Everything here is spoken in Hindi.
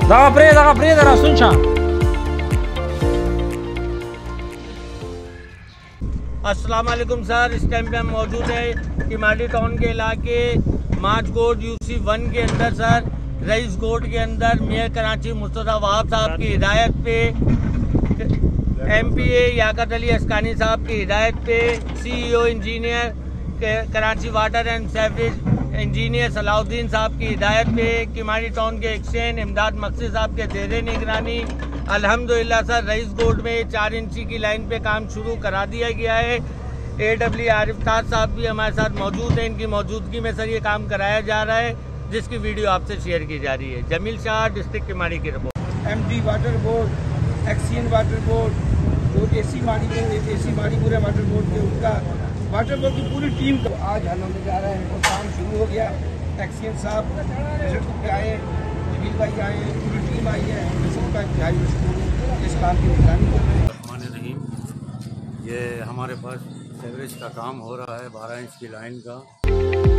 Dava prietena Suncha। अस्सलाम वालेकुम सर, इस टाइम पे हम मौजूद है किमाडी टाउन के इलाके माच गोड UC1 के अंदर सर, रईस गोड के अंदर मेयर कराची मुस्तफा वहाब साहब की हिदायत पे, MPA याकत अली अस्कानी साहब की हिदायत पे, CEO engineer Karachi water and sewerage engineer Salahuddin साहब की हिदायत पे, किमाडी टाउन के एक्सचेंज इमदाद मकसी साहब के ज़ेरे निगरानी अल्हम्दुलिल्लाह सर रईस गोड में 4 इंची की लाइन पे काम शुरू करा दिया गया है। AW आरिफ ताज साहब भी हमारे साथ मौजूद हैं। इनकी मौजूदगी में सर ये काम कराया जा रहा है, जिसकी वीडियो आपसे शेयर की जा रही है। जमील शाह, डिस्ट्रिक्ट किमाडी की report. MD water board, XEN water board, जो AC माड़ीपुर है वाटर बोर्ड के, उनका वाटर बोर्ड की पूरी टीम को आज हमें जा रहा है। वो काम शुरू हो गया। एक्सियन साहब पे आए, जमील भाई आए, पूरी टीम आई है। सबका इस काम की निगरानी कर रहे हैं। ये हमारे पास सेवरेज का काम हो रहा है 12 इंच की लाइन का।